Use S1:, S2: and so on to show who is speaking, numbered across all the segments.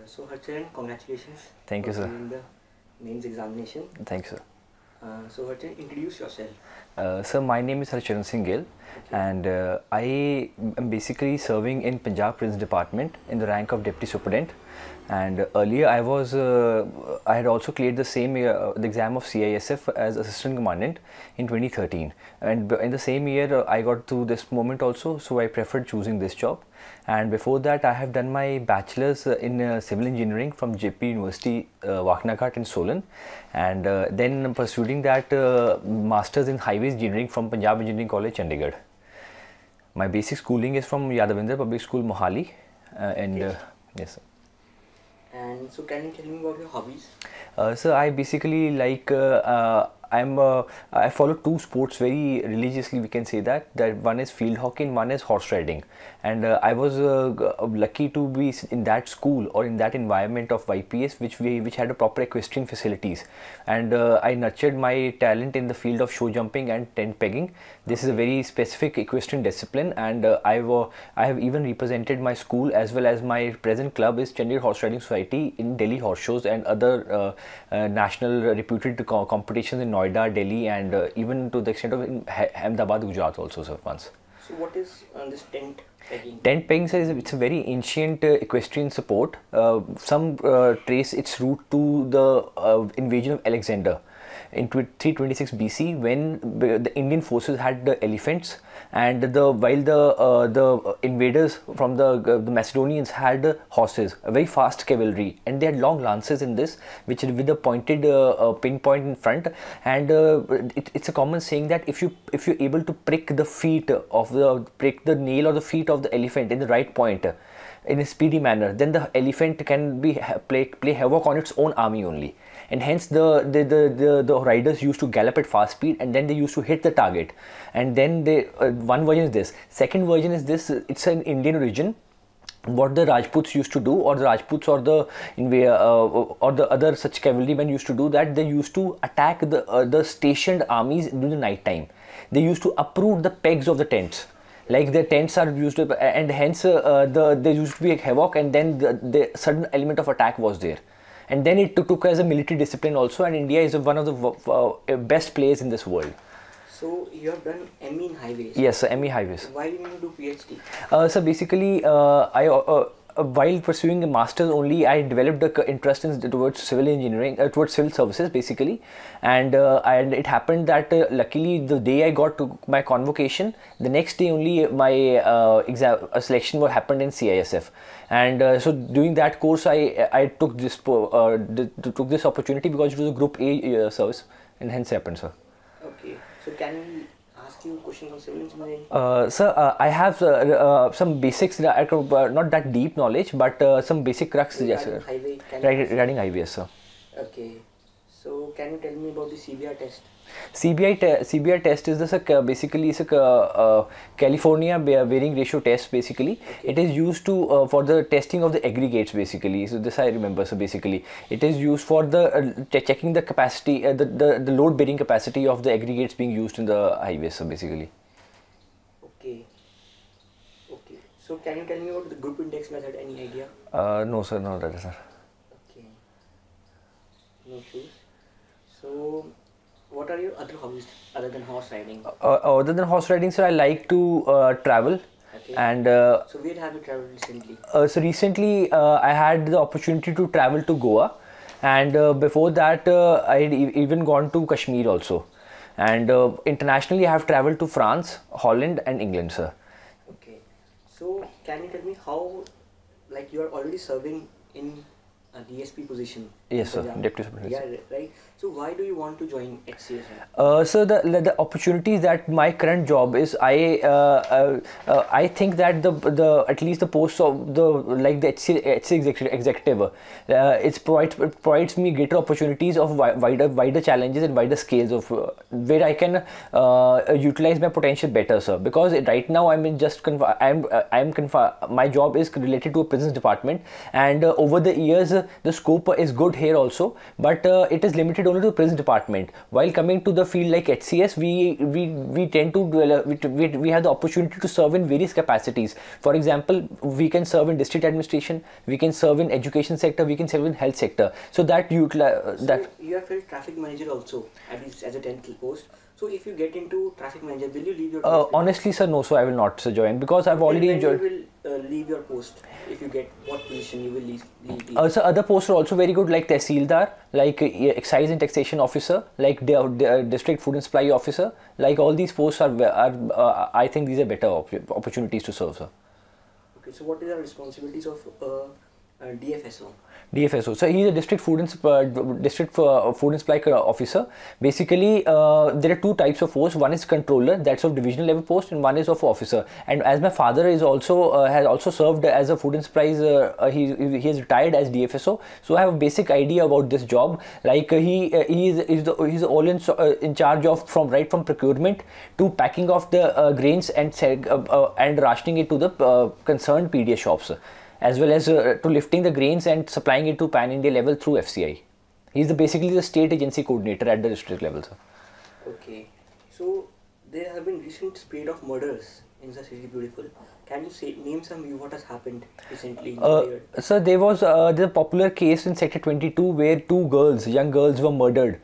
S1: So Harcharan, congratulations.
S2: Thank you,
S1: for
S2: sir.
S1: doing the mains examination.
S2: Thank you, sir.
S1: So Harcharan, introduce yourself.
S2: Sir, my name is Harcharan Singh Gill, and I am basically serving in Punjab Prison Department in the rank of Deputy Superintendent. And earlier I had also cleared the exam of CISF as Assistant Commandant in 2013. And in the same year I got to this moment also, so I preferred choosing this job. And before that I have done my bachelor's in civil engineering from JP University, Waknaghat in Solan, and then pursuing that master's in highways engineering from Punjab Engineering College, Chandigarh. My basic schooling is from Yadavinder Public School, Mohali, yes, sir.
S1: And so can you tell me about your hobbies?
S2: So I basically like I follow two sports very religiously. We can say that one is field hockey and one is horse riding. And I was lucky to be in that school or in that environment of YPS, which had a proper equestrian facilities. And I nurtured my talent in the field of show jumping and tent pegging. This is a very specific equestrian discipline, and I have even represented my school as well as my present club is Chandigarh Horse Riding Society in Delhi horse shows and other national reputed competitions in Noida, Delhi, and even to the extent of in Ahmedabad, Gujarat also, sir, once.
S1: So what is this tent pegging?
S2: Tent pegging, sir, it's a very ancient equestrian sport. Some trace its root to the invasion of Alexander in 326 BC, when the Indian forces had the elephants, and while the invaders from the Macedonians had horses, a very fast cavalry, and they had long lances in this, which with a pointed pinpoint in front. And it's a common saying that if you're able to prick the nail or the feet of the elephant in the right point in a speedy manner, then the elephant can play havoc on its own army only. And hence the riders used to gallop at fast speed, and then they used to hit the target. And then one version is this. Second version is this. It's an Indian origin. What the Rajputs used to do, or the Rajputs or the other such cavalrymen used to do, that they used to attack the stationed armies during the night time. They used to uproot the pegs of the tents. Like the tents are used to, and hence there used to be a havoc, and then the sudden element of attack was there. And then it took as a military discipline also, and India is one of the best players in this world.
S1: So you have done ME in highways?
S2: Yes, sir, ME highways.
S1: Why did you do PhD?
S2: So basically, while pursuing a master's only, I developed an interest towards civil engineering, towards civil services basically, and it happened that luckily the day I got to my convocation, the next day only my selection happened in CISF, and so during that course I took this opportunity because it was a Group A service, and hence happened, sir.
S1: Okay, so can we ask you questions on civil engineering?
S2: Sir, I have some basics, not that deep knowledge, but some basic crux. Yes, sir. Regarding highway, yes, sir.
S1: Okay, so can you tell me about the CBR test?
S2: CBR test is basically a California bearing ratio test basically. Okay. It is used to for the testing of the aggregates basically. So this I remember. So basically it is used for the checking the capacity, the load bearing capacity of the aggregates being used in the highways. So basically.
S1: Okay. Okay. So can you tell me about the group index method? Any idea?
S2: No, sir. No, that is sir.
S1: Okay. No issues. So, what are your other hobbies other than horse riding?
S2: Other than horse riding, sir, I like to travel.
S1: Okay.
S2: And
S1: so where have you traveled recently?
S2: So recently I had the opportunity to travel to Goa, and before that I had even gone to Kashmir also, and internationally I have traveled to France, Holland, and England, sir.
S1: Okay. So can you tell me how, like, you are already serving in a DSP position?
S2: Yes, sir. Deputy Superintendent.
S1: Yeah, right. So why do you want to join HCS?
S2: So the opportunities that my current job is, I think that the at least the post of the HCS executive, it provides me greater opportunities of wider challenges and wider scales of where I can utilize my potential better, sir. Because right now my job is related to a prisons department, and over the years the scope is good here also, but it is limited only to prison department. While coming to the field like HCS, we tend to we have the opportunity to serve in various capacities. For example, we can serve in district administration, we can serve in education sector, we can serve in health sector. So that you
S1: have felt traffic manager also at least as a 10th post. So if you get into traffic manager, will you leave your post?
S2: Honestly, sir, no. So I will not join because I've already enjoyed.
S1: You will leave your post if you get what position you will leave.
S2: So other posts are also very good, like Tehsildar, like excise and taxation officer, like district food and supply officer. Like all these posts are I think these are better opportunities to serve, sir.
S1: Okay, so what are the responsibilities of DFSO?
S2: DFSO. So he is a district food and supply officer. Basically, there are two types of posts. One is controller, that's of divisional level post, and one is of officer. And as my father is also has also served as a food and supplies, he has retired as DFSO. So I have a basic idea about this job. Like he's all in charge of from procurement to packing of the grains and rationing it to the concerned PDS shops, as well as to lifting the grains and supplying it to pan-India level through FCI. He is basically the state agency coordinator at the district level, sir.
S1: Okay. So, there have been recent spate of murders in the city beautiful. Can you name some what has happened recently?
S2: Sir, there was the popular case in Sector 22 where two young girls were murdered.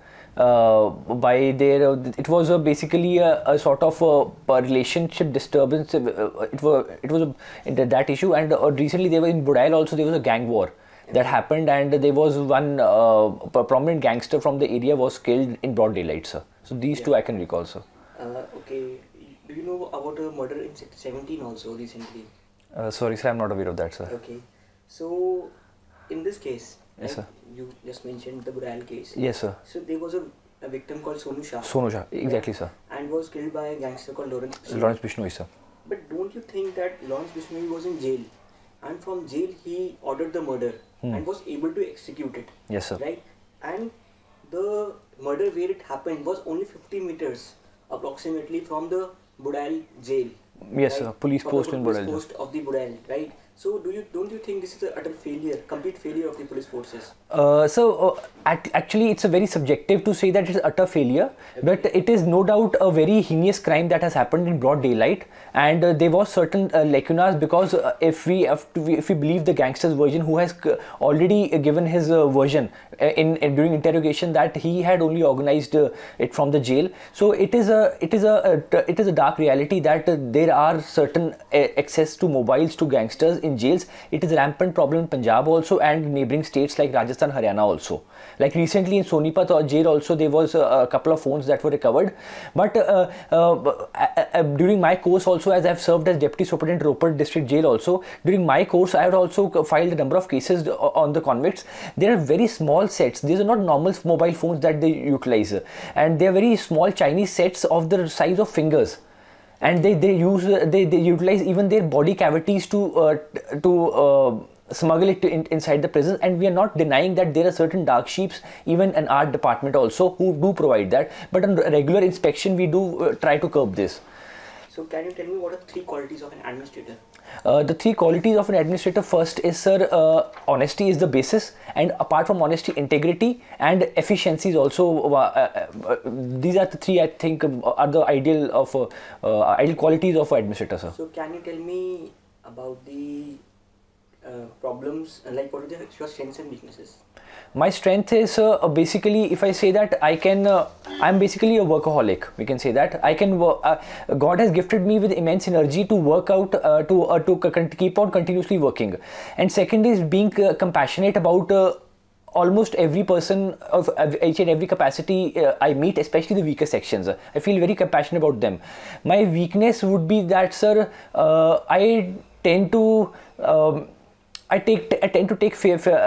S2: By their it was basically a sort of a relationship disturbance. It was that issue, and recently they were in Goyala also. There was a gang war that happened, and there was one prominent gangster from the area was killed in broad daylight, sir. So these two I can recall, sir.
S1: Okay, do you know about a murder in Sector 17 also recently?
S2: Sorry, sir, I'm not aware of that, sir.
S1: Okay, so in this case,
S2: yes, sir.
S1: You just mentioned the Goyala case.
S2: Yes, sir.
S1: So there was a victim called Sonu Shah.
S2: Sonu Shah, exactly, sir.
S1: And was killed by a gangster called Lawrence
S2: Bishnoi, sir.
S1: But don't you think that Lawrence Bishnoi was in jail, and from jail he ordered the murder and was able to execute it?
S2: Yes, sir.
S1: Right? And the murder where it happened was only 50 meters approximately from the Budal jail.
S2: Yes,
S1: right?
S2: sir. Police post in Budal.
S1: Post of the Budal, right? So don't you think this is an utter failure, complete failure of the police forces?
S2: Actually, it's a very subjective to say that it's utter failure, but it is no doubt a very heinous crime that has happened in broad daylight, and there was certain lacunas because if we believe the gangster's version, who has already given his version during interrogation that he had only organized it from the jail. So it is a dark reality that there are certain access to mobiles to gangsters in jails. It is a rampant problem in Punjab also and neighboring states like Rajasthan, Haryana also. Like recently in Sonipat jail also there was a couple of phones that were recovered. But during my course also, as I have served as Deputy Superintendent Ropar District Jail also, during my course I had also filed a number of cases on the convicts. There are very small sets. These are not normal mobile phones that they utilize, and they are very small Chinese sets of the size of fingers. And they utilize even their body cavities to smuggle it inside the prison. And we are not denying that there are certain dark sheeps even in our department also who do provide that, but on regular inspection we do try to curb this.
S1: So can you tell me what are 3 qualities of an administrator?
S2: The 3 qualities of an administrator: first is, sir, honesty is the basis, and apart from honesty, integrity and efficiency is also these are the 3 I think are the ideal qualities of an administrator, sir.
S1: So can you tell me about the problems, like what are your strengths and weaknesses?
S2: My strength is basically, if I say that I'm basically a workaholic. We can say that I can. God has gifted me with immense energy to work out, to keep on continuously working. And second is being compassionate about almost every person of each and every capacity I meet, especially the weaker sections. I feel very compassionate about them. My weakness would be that, sir, I tend to. I tend to take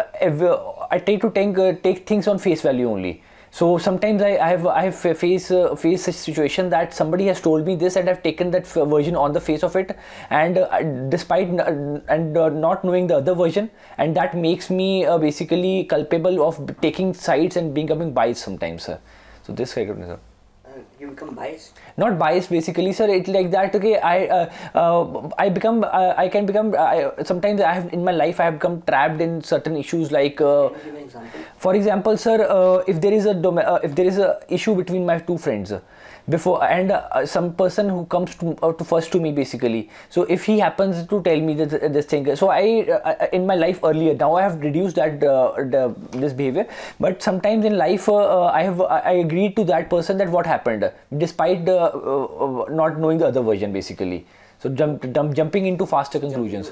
S2: things on face value only. So sometimes I have faced such situation that somebody has told me this and I've taken that version on the face of it, and despite not knowing the other version, and that makes me basically culpable of taking sides and becoming biased sometimes, sir. So this kind of, sir.
S1: You become biased.
S2: Not biased basically, sir. It's like that. Okay, I become I can become. Sometimes I have in my life I have become trapped in certain issues like.
S1: Can you give an example?
S2: For example, sir, if there is a issue between my two friends. Before and some person who comes to first to me basically, so if he happens to tell me this thing, so I in my life earlier, now I have reduced that this behavior, but sometimes in life I agreed to that person that what happened despite not knowing the other version basically, so jumping into faster conclusions.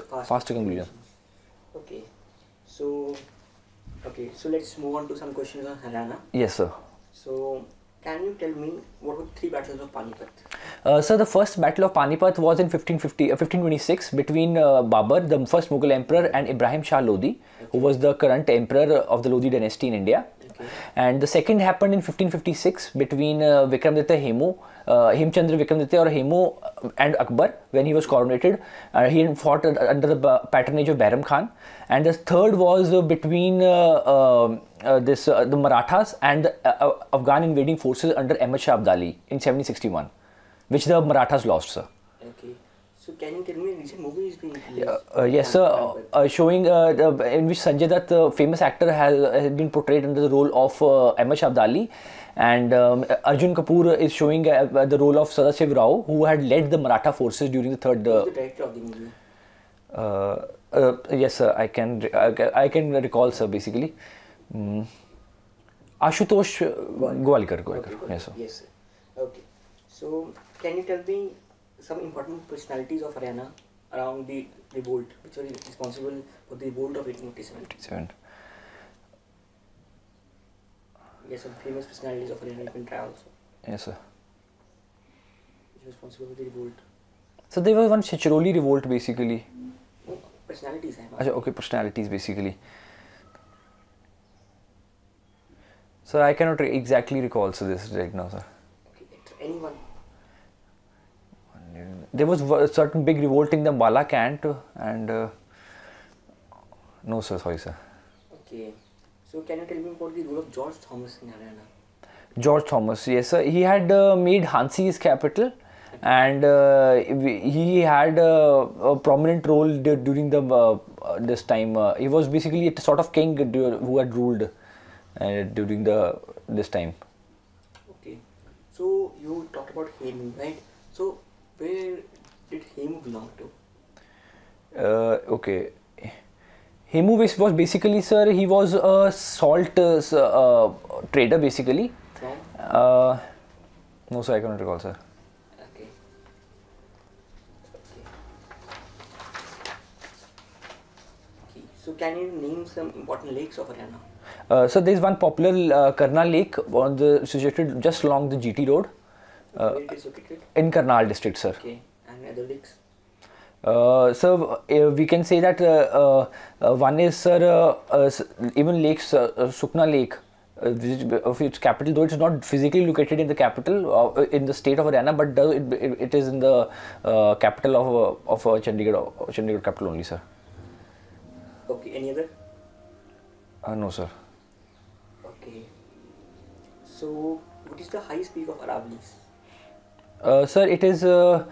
S1: Okay, so let's move on to some questions on Haryana.
S2: Yes, sir.
S1: So can you tell me what were the 3 battles of Panipat?
S2: So the first battle of Panipat was in 1526 between Babur, the first Mughal emperor, and Ibrahim Shah Lodi, who was the current emperor of the Lodi dynasty in India.
S1: Okay.
S2: And the second happened in 1556 between Vikramaditya Hemu, Hemchandra Vikramaditya or Hemu and Akbar when he was coronated. He fought under the patronage of Behram Khan. And the third was between the Marathas and the Afghan invading forces under Ahmad Shah Abdali in 1761, which the Marathas lost, sir.
S1: Okay. So can you tell me a recent movie is being released?
S2: Yes, sir. Showing in which Sanjay Dutt, the famous actor, has been portrayed under the role of Ahmad Shah Abdali, and Arjun Kapoor is showing the role of Sadashiv Rao, who had led the Maratha forces during the third.
S1: Who's the director of the movie?
S2: Yes, sir. I can recall, sir. Basically, Ashutosh Goyalkar.
S1: Okay,
S2: Yes, sir.
S1: Yes, sir. Okay. So can you tell me some important personalities of Haryana around the revolt, which were responsible for the revolt of 1887? Yes, some famous personalities of Haryana you can try also.
S2: Yes, sir.
S1: Which was responsible for the revolt?
S2: So there was one Chichiroli revolt basically.
S1: No, personalities.
S2: Okay, personalities basically. So I cannot exactly recall this right now, sir.
S1: Okay, anyone?
S2: There was a certain big revolt in the Bala Cant and no, sir, sorry, sir.
S1: Okay, so can you tell me about the role of George Thomas in Haryana?
S2: George Thomas, yes, sir. He had made Hansi his capital, and he had a prominent role during the this time. He was basically a sort of king who had ruled during this time.
S1: Okay, so you talked about Hemu, right? So where did Hemu belong to?
S2: Okay. Hemu was basically, sir, he was a salt trader basically.
S1: From?
S2: No, sir, I cannot recall, sir.
S1: Okay. So can you name some important lakes of Haryana?
S2: So there is one popular Karnal Lake situated just along the GT road.
S1: Where it is located?
S2: In Karnal district, sir.
S1: Okay, and other lakes?
S2: So we can say that one is, sir, even lakes, Sukna Lake, of its capital, though it's not physically located in the capital in the state of Haryana, but it is in the capital of Chandigarh capital only, sir.
S1: Okay, any other?
S2: No, sir.
S1: Okay. So what is the highest peak of Aravallis?
S2: Sir, it is of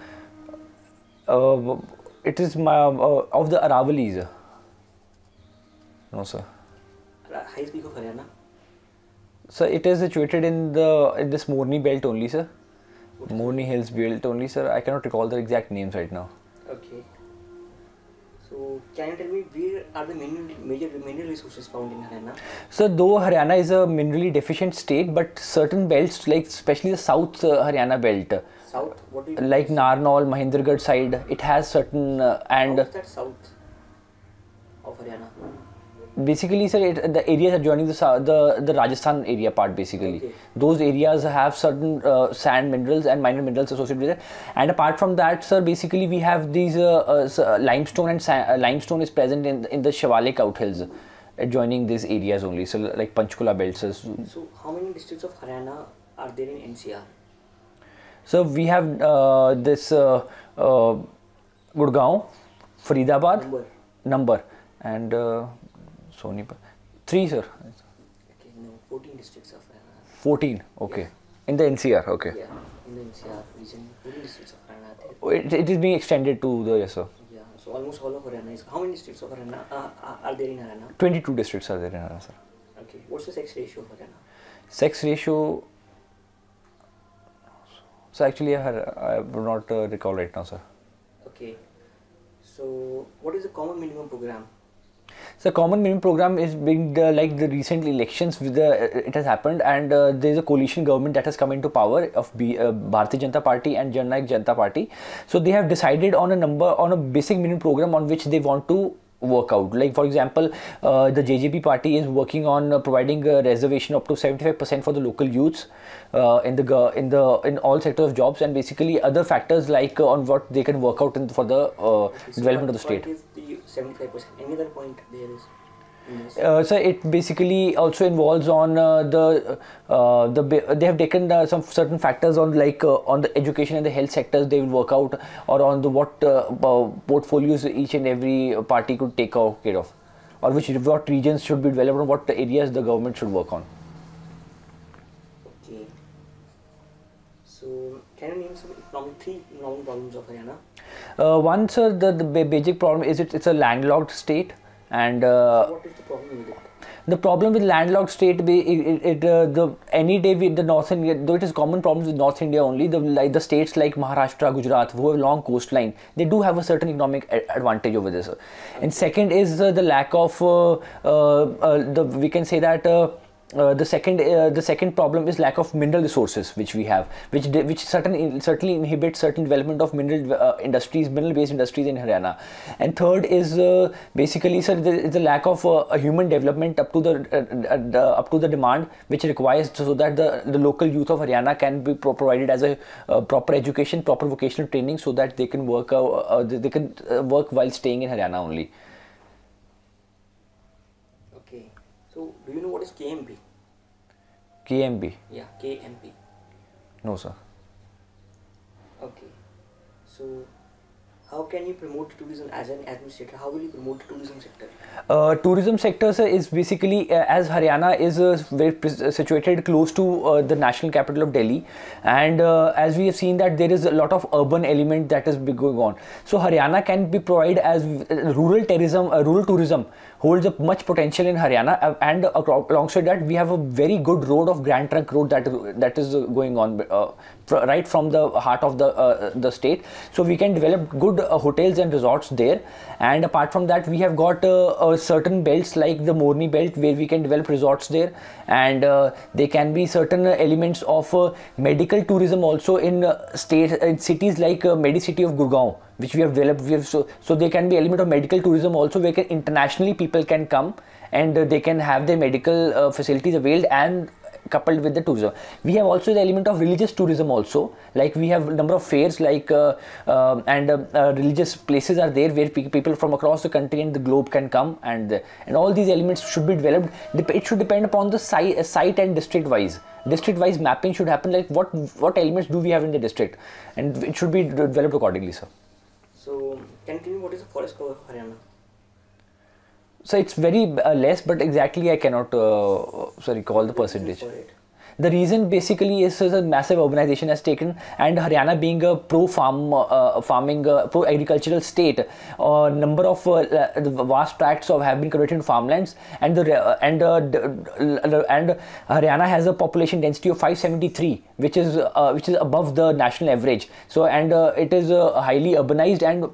S2: the Aravallis. No, sir.
S1: Highest peak of Haryana?
S2: Sir, it is situated in this Morni belt only, sir. Morni Hills belt only, sir. I cannot recall the exact names right now.
S1: Okay. So can you tell me where are the major mineral resources found in Haryana?
S2: So though Haryana is a minerally deficient state, but certain belts, like especially the South Haryana belt,
S1: South? What do you
S2: like Narnaul, Mahendragarh side, it has certain and
S1: how is that south of Haryana?
S2: basically, sir, the areas adjoining the Rajasthan area part basically.
S1: Okay.
S2: Those areas have certain sand minerals and minor minerals associated with it. And apart from that, sir, basically we have these limestone and limestone is present in the Shivalik outhills adjoining these areas only. So like Panchkula belts.
S1: So how many districts of Haryana are there in NCR?
S2: So we have this Gurgaon, Faridabad, number and Sonipat. 3, sir.
S1: Okay, no, 14 districts of Haryana.
S2: 14, okay.
S1: Yes.
S2: In the NCR, okay.
S1: Yeah, in the NCR region, 14 districts of Haryana are there.
S2: It is being extended to the, yes sir.
S1: Yeah, so almost all of Haryana is. How many districts of Haryana are there in Haryana?
S2: 22 districts are there in Haryana, sir.
S1: Okay, what's the sex ratio of Haryana?
S2: Sex ratio, so actually I would not recall right now, sir.
S1: Okay, so what is the common minimum program?
S2: So common minimum program is being like the recent elections with the it has happened, and there is a coalition government that has come into power of Bharatiya Janata Party and Jan Nayak Janata Party. So they have decided on a basic minimum program on which they want to work out. Like for example, the JJP party is working on providing a reservation up to 75% for the local youths in all sectors of jobs, and basically other factors like on what they can work out for the development of the state.
S1: What is the 75%? Any other point there is?
S2: So it basically also involves on they have taken some certain factors on like on the education and the health sectors they will work out, or on the what portfolios each and every party could take care of, or what regions should be developed, or what areas the government should work on.
S1: Okay. So can you name some three economic problems of Haryana?
S2: One, sir, the basic problem is it's a landlocked state. And
S1: what is the problem with it?
S2: The problem with landlocked state, any day with the North India, though it is common problems with North India only, the states like Maharashtra, Gujarat, who have long coastline, they do have a certain economic advantage over this. Okay. And second is the lack of we can say that. The second problem is lack of mineral resources which we have, which certainly inhibits certain development of mineral based industries in Haryana. And third is basically, sir, there is a lack of a human development up to the demand which requires, so that the local youth of Haryana can be provided as a proper education, proper vocational training, so that they can work work while staying in Haryana only.
S1: So, do you know what is KMP?
S2: KMP?
S1: Yeah, KMP.
S2: No, sir.
S1: Okay. So, how can you promote tourism as an administrator? How will you promote the tourism sector?
S2: Tourism sector, sir, is basically as Haryana is situated close to the national capital of Delhi, and as we have seen that there is a lot of urban element that is going on. So Haryana can be provided as rural tourism holds up much potential in Haryana, and alongside that we have a very good road of Grand Trunk Road that is going on right from the heart of the state. So we can develop good hotels and resorts there, and apart from that we have got certain belts like the Morni belt where we can develop resorts there, and there can be certain elements of medical tourism also in cities like Medicity of Gurgaon, which we have developed. So there can be element of medical tourism also, where internationally people can come and they can have their medical facilities availed and coupled with the tourism. We have also the element of religious tourism also, like we have a number of fairs like religious places are there where people from across the country and the globe can come, and all these elements should be developed. It should depend upon the site and district wise mapping should happen, like what elements do we have in the district, and it should be developed accordingly, sir.
S1: So can you tell me what is the forest cover of Haryana?
S2: So it's very less, but exactly I cannot recall the percentage. The reason basically is a massive urbanization has taken, and Haryana being a pro-agricultural state, number of vast tracts have been converted into farmlands, and Haryana has a population density of 573, which is above the national average. So it is highly urbanized, and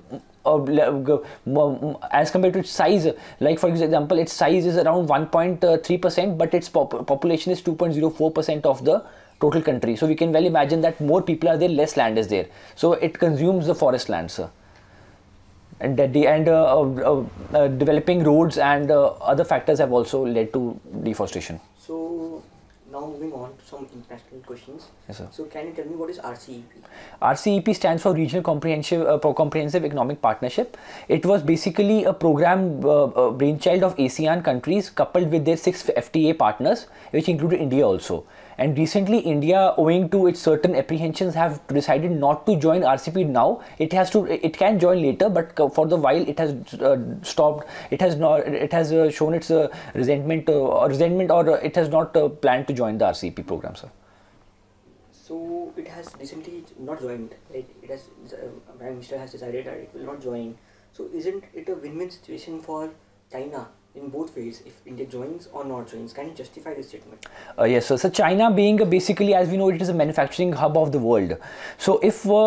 S2: as compared to its size, like for example, its size is around 1.3%, but its population is 2.04% of the total country. So we can well imagine that more people are there, less land is there. So it consumes the forest land, sir. And developing roads and other factors have also led to deforestation.
S1: So now moving on to some international questions.
S2: Yes, sir.
S1: So can you tell me what is RCEP?
S2: RCEP stands for Regional Comprehensive Economic Partnership. It was basically a program brainchild of ASEAN countries coupled with their 6 FTA partners, which included India also. And recently India, owing to its certain apprehensions, have decided not to join RCEP now. It can join later, but for the while it has stopped. It has shown its resentment, or it has not planned to join the RCEP program, sir.
S1: So it has recently not joined. Like it has, Prime Minister has decided that it will not join. So isn't it a win-win situation for China in both ways? If India joins or not joins, can you justify this statement?
S2: Yes, so China being basically, as we know, it is a manufacturing hub of the world. So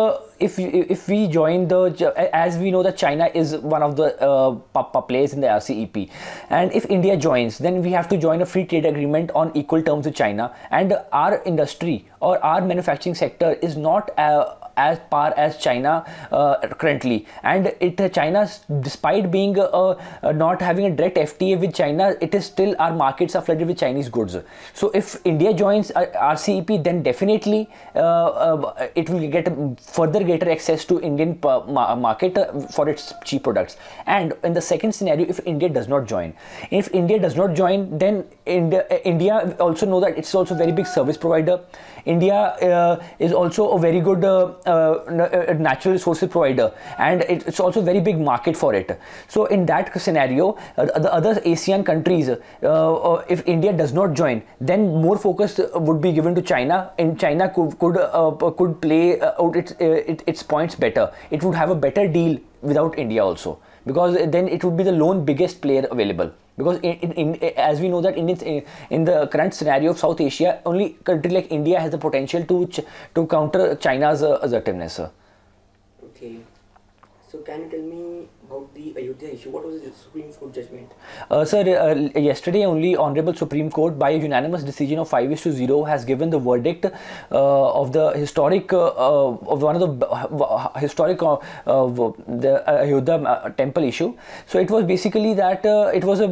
S2: if we join as we know that China is one of the players in the RCEP, and if India joins, then we have to join a free trade agreement on equal terms with China, and our industry or our manufacturing sector is not as par as China currently, and China, despite being not having a direct FTA with China, it is still, our markets are flooded with Chinese goods. So if India joins RCEP, then definitely it will get further greater access to Indian market for its cheap products. And in the second scenario, if India does not join, then India also know that it's also a very big service provider. India is also a very good natural resources provider, and it's also a very big market for it. So in that scenario, the other ASEAN countries, if India does not join, then more focus would be given to China, and China could play out its points better. It would have a better deal without India also, because then it would be the lone biggest player available. Because as we know that in the current scenario of South Asia, only country like India has the potential to counter China's assertiveness.
S1: Okay. So can you tell me about the Ayodhya issue? What was the Supreme Court judgment?
S2: Sir, yesterday only Honorable Supreme Court by a unanimous decision of 5-0 has given the verdict of the historic of one of the historic the Ayodhya temple issue. So it was basically that it was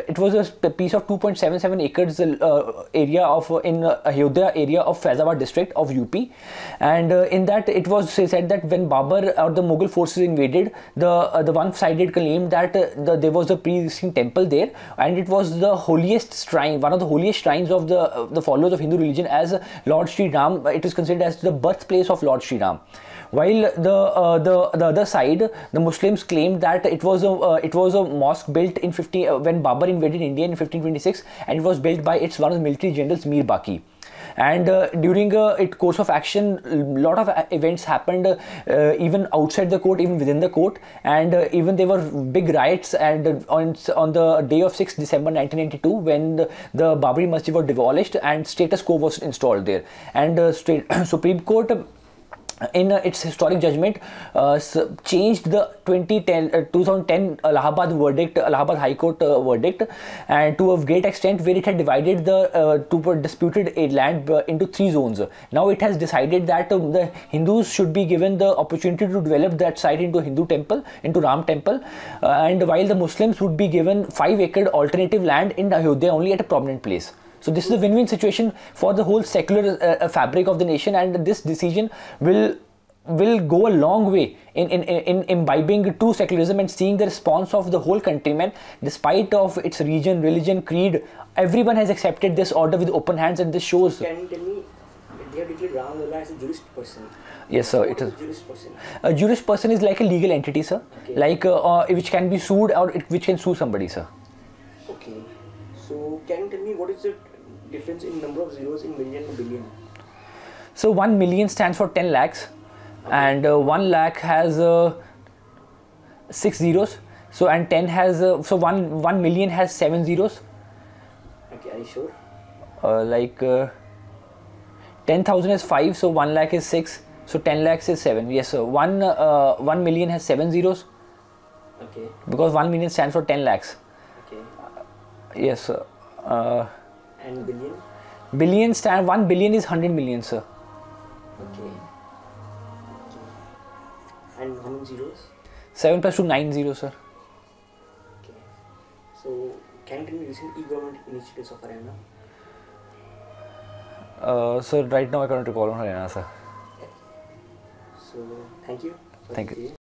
S2: a piece of 2.77 acres area of in Ayodhya area of Faizabad district of UP, and in that it was said that when Babur or the Mughal forces invaded, the one-sided claim that there was a pre-existing temple there, and it was the holiest shrine, one of the holiest shrines of the followers of Hindu religion, as Lord Sri Ram. It is considered as the birthplace of Lord Sri Ram. While the other side, the Muslims claimed that it was a mosque built in when Babur invaded India in 1526, and it was built by one of the military generals, Mir Baki. And during its course of action, a lot of events happened, even outside the court, even within the court, and even there were big riots. And on the day of 6th December 1992, when the Babri Masjid was demolished and status quo was installed there, and Supreme Court, in its historic judgment, changed the 2010 Allahabad High Court verdict, and to a great extent, where it had divided the two disputed land into 3 zones. Now it has decided that the Hindus should be given the opportunity to develop that site into a Hindu temple, into Ram temple, and while the Muslims would be given 5-acre alternative land in Ayodhya only at a prominent place. So this is a win-win situation for the whole secular fabric of the nation, and this decision will go a long way in imbibing true secularism and seeing the response of the whole countrymen, despite of its region, religion, creed. Everyone has accepted this order with open hands, and this shows.
S1: Can you tell me, they have declared Ram Lalla as a jurist person?
S2: Yes, sir.
S1: What is a jurist person?
S2: A jurist person is like a legal entity, sir,
S1: Okay.
S2: like which can be sued or which can sue somebody, sir.
S1: Okay. So can you tell me what is the difference in number of zeros in million and billion?
S2: So 1 million stands for 10 lakhs, okay, and 1 lakh has 6 zeros. So and 10 has so 1 million has 7 zeros.
S1: Okay, are you sure?
S2: 10,000 is 5, so 1 lakh is 6, so 10 lakhs is 7. Yes, sir. 1 million has 7 zeros.
S1: Okay.
S2: Because 1 million stands for 10 lakhs.
S1: Okay.
S2: Yes, sir.
S1: And billion?
S2: 1 billion is 100 million, sir.
S1: Okay. And how many zeros?
S2: 7 plus 2, 9 zeros, sir.
S1: Okay. So can you tell me recent e-government initiatives of Haryana?
S2: So right now I can't recall on Haryana, sir.
S1: So thank you.
S2: Thank you.